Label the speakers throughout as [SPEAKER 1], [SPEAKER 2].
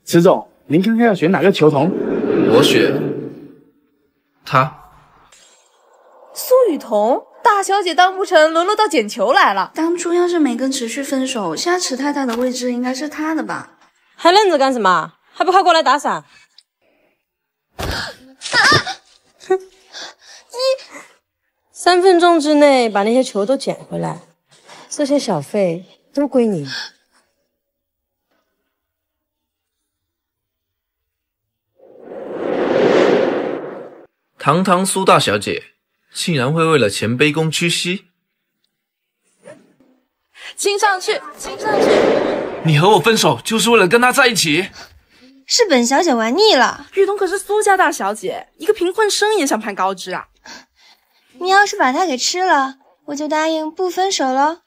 [SPEAKER 1] 池总，您看看要选哪个球童？
[SPEAKER 2] 我选他。
[SPEAKER 3] 苏雨桐，大小姐当不成，沦落到捡球来了。
[SPEAKER 4] 当初要是没跟池旭分手，现在池太太的位置应该是他的吧？
[SPEAKER 5] 还愣着干什么？还不快过来打伞！哼，3分钟之内把那些球都捡回来，这些小费都归你。
[SPEAKER 2] 堂堂苏大小姐，竟然会为了钱卑躬屈膝？
[SPEAKER 3] 亲上去，亲上去！
[SPEAKER 2] 你和我分手就是为了跟他在一起？
[SPEAKER 6] 是本小姐玩腻了。
[SPEAKER 3] 雨桐可是苏家大小姐，一个贫困生也想攀高枝啊！
[SPEAKER 6] 你要是把她给吃了，我就答应不分手喽。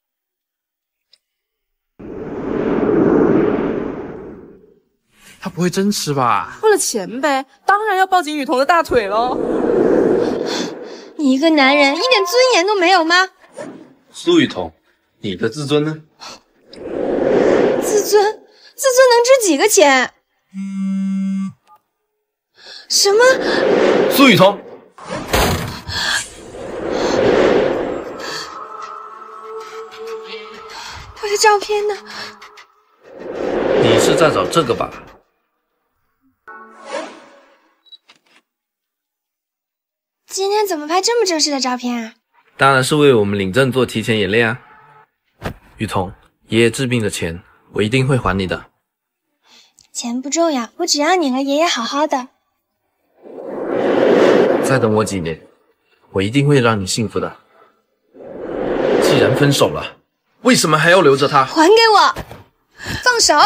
[SPEAKER 1] 他不会真吃吧？
[SPEAKER 3] 为了钱呗，当然要抱紧雨桐的大腿喽。
[SPEAKER 6] 你一个男人一点尊严都没有吗？
[SPEAKER 2] 苏雨桐，你的自尊呢？
[SPEAKER 6] 自尊能值几个钱？什么？
[SPEAKER 2] 苏雨桐，
[SPEAKER 6] 我的照片呢？
[SPEAKER 2] 你是在找这个吧？
[SPEAKER 6] 今天怎么拍这么正式的照片啊？
[SPEAKER 2] 当然是为我们领证做提前演练啊。雨桐，爷爷治病的钱我一定会还你的。
[SPEAKER 6] 钱不重要，我只要你和爷爷好好的。
[SPEAKER 2] 再等我几年，我一定会让你幸福的。既然分手了，为什么还要留着他？
[SPEAKER 6] 还给我！放手！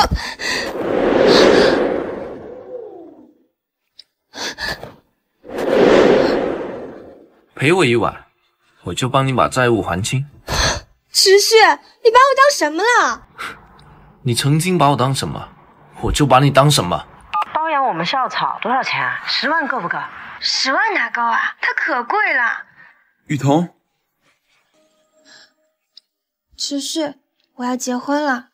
[SPEAKER 2] 陪我一晚，我就帮你把债务还清。
[SPEAKER 6] 池旭，你把我当什么了？
[SPEAKER 2] 你曾经把我当什么，我就把你当什么。
[SPEAKER 5] 包养我们校草多少钱啊？10万够不够
[SPEAKER 6] ？10万哪够啊？它可贵了。
[SPEAKER 1] 雨桐，
[SPEAKER 6] 池旭，我要结婚了。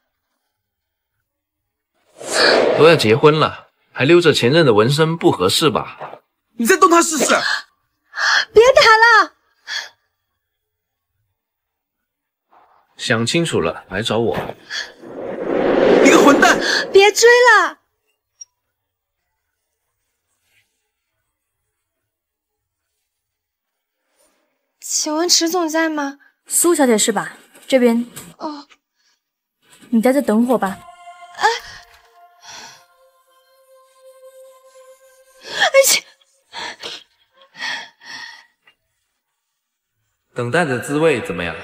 [SPEAKER 2] 都要结婚了，还留着前任的纹身，不合适吧？
[SPEAKER 1] 你再动他试试！
[SPEAKER 6] 别打了！
[SPEAKER 2] 想清楚了，来找我。
[SPEAKER 1] 你个混蛋！
[SPEAKER 6] 别追了！请问池总在吗？
[SPEAKER 7] 苏小姐是吧？这边。
[SPEAKER 6] 哦。
[SPEAKER 7] 你在这等会吧。
[SPEAKER 2] 等待的滋味怎么样？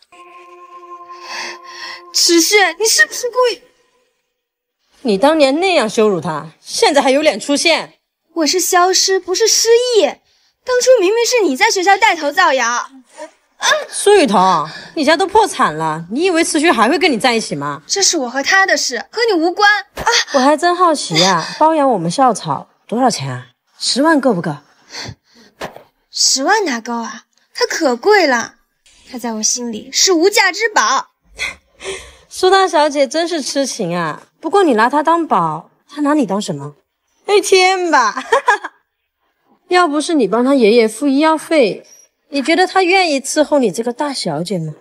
[SPEAKER 6] 池旭，你是不是故意？
[SPEAKER 5] 你当年那样羞辱他，现在还有脸出现？
[SPEAKER 6] 我是消失，不是失忆。当初明明是你在学校带头造谣。
[SPEAKER 5] 苏雨桐，你家都破产了，你以为池旭还会跟你在一起吗？
[SPEAKER 6] 这是我和他的事，和你无关啊！
[SPEAKER 5] 我还真好奇呀，包养我们校草多少钱啊？10万够不够
[SPEAKER 6] ？10万哪够啊？它可贵了，它在我心里是无价之宝。
[SPEAKER 5] 苏大小姐真是痴情啊！不过你拿她当宝，她拿你当什么？ATM 吧！要不是你帮她爷爷付医药费，你觉得她愿意伺候你这个大小姐吗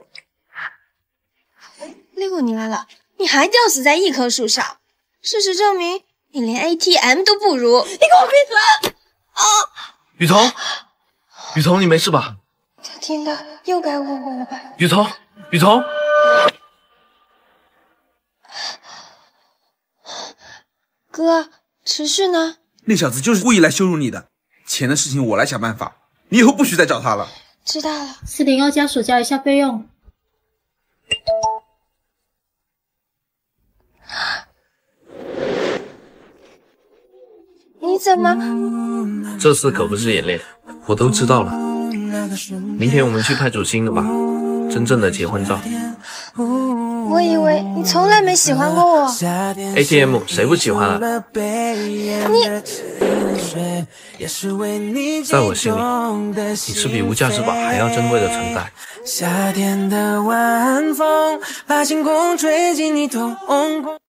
[SPEAKER 6] ？6年了，你还吊死在一棵树上。事实证明，你连 ATM 都不如。你给我闭嘴！啊！
[SPEAKER 2] 雨桐，雨桐，你没事吧？
[SPEAKER 6] 他听的又该误会了吧？
[SPEAKER 2] 雨桐，雨桐。
[SPEAKER 6] 哥，池旭呢？
[SPEAKER 1] 那小子就是故意来羞辱你的，钱的事情我来想办法，你以后不许再找他了。
[SPEAKER 6] 知道了。
[SPEAKER 7] 401家属交一下费用。
[SPEAKER 6] 你怎么？
[SPEAKER 2] 这次可不是演练，我都知道了。明天我们去拍组新的吧，真正的结婚照。
[SPEAKER 6] 我以为你从来没喜欢过我。
[SPEAKER 2] ATM 谁不喜欢啊？
[SPEAKER 6] 你，
[SPEAKER 2] 在我心里，你是比无价之宝还要珍贵的存在。
[SPEAKER 8] 夏天的晚风把星空吹进你瞳孔。